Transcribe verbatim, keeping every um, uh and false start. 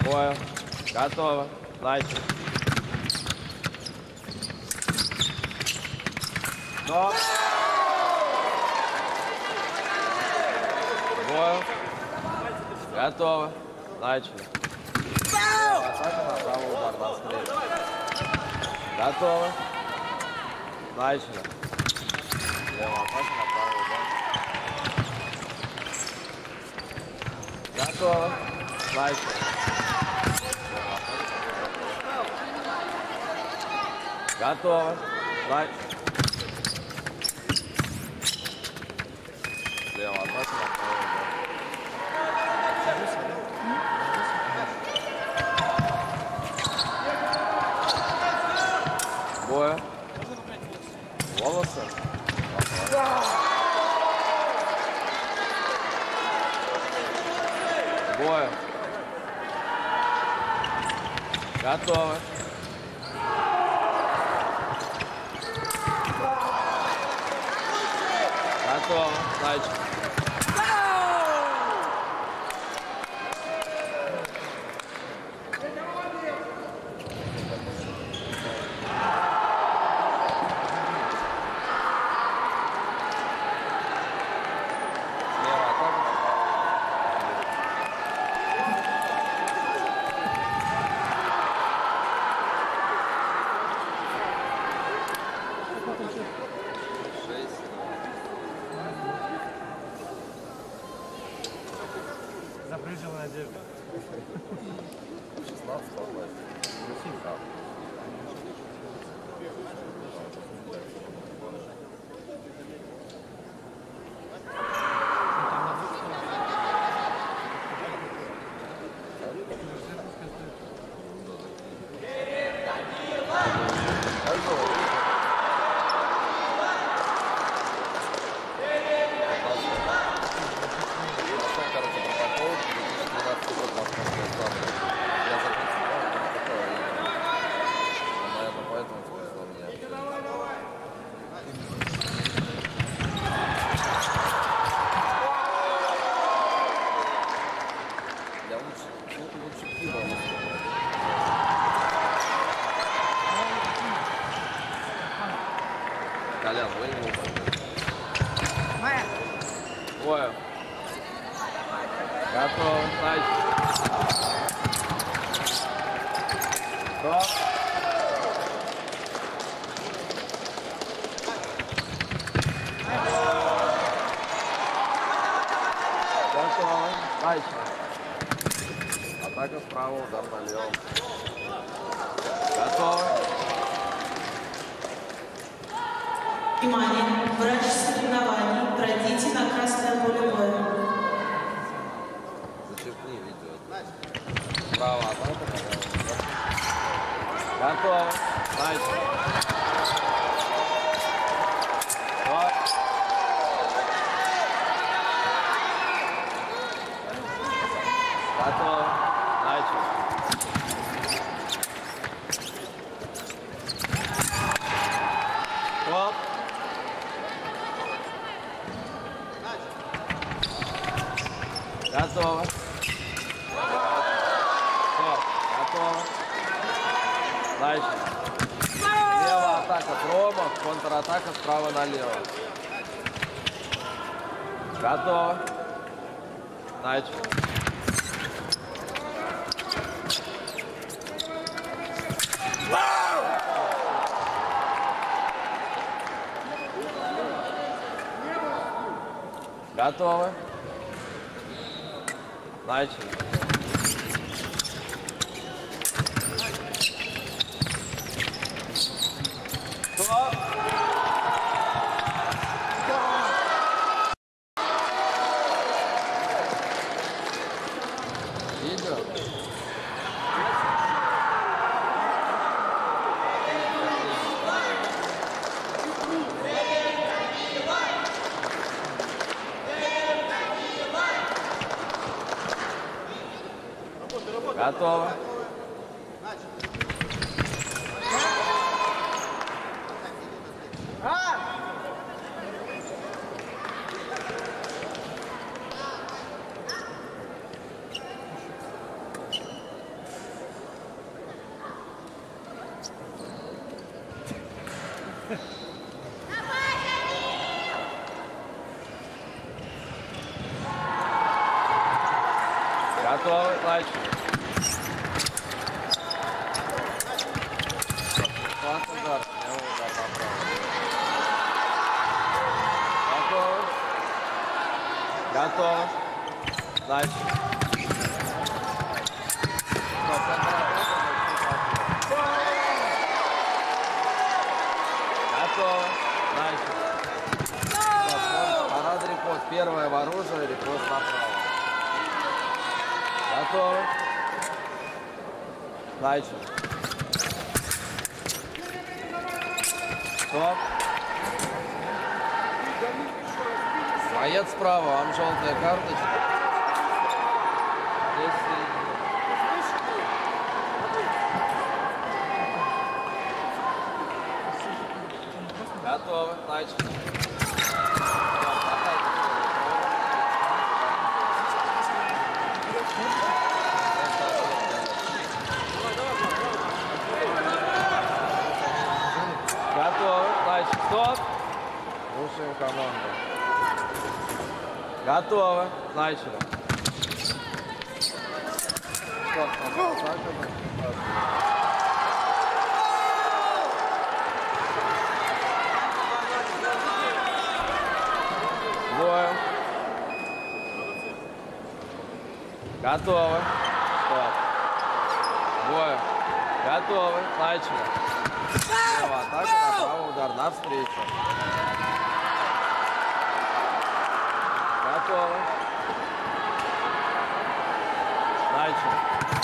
Двое. Готово. Дальше. Стоп. Двое. Готово. Начали. Атака на правый удар, на встречу. Готово. Начали. Левая атака на правый удар. Готово. Начали. Готово. Начали. Левая атака на правый удар. Боя. Волосы. Боя. Готово. Готово. Начали. Запрыжила надежда. шестнадцать попасть. Колян, вы не Двое. Готово. Дальше. Стоп. Готово. Дальше. Атака справа, удар налево. Готово. Внимание! Врач соревнований. Пройдите на красное поле боя. Зачеркни видео. Справа атака. Готово. Дальше. Вот. Готово. Дальше. Стоп. Готово. Стоп. Готово. Дальше. Левая атака промах, контратака справа налево. Готово. Начали. Готово. Начали. Стоп. Видео. Готово. Готовы? Начали. Класс удар. Левый удар направо. Готовы? Готовы. Начали. Стоп, центр атаки, готовы. Начали. Стоп, парад репост. Первое в оружие, репост направо. Готовы. Начали. Стоп. Боец справа, вам желтая карточка. Здесь середина. Готовы. Начали. Готовы. Начали. Стоп. Слушаем команду. Готовы. Начали. Стоп. Двое. Готовы. Стоп. Двое. Готовы. Начали. Слева атака, направо удар. Навстречу. Готовы. Начали.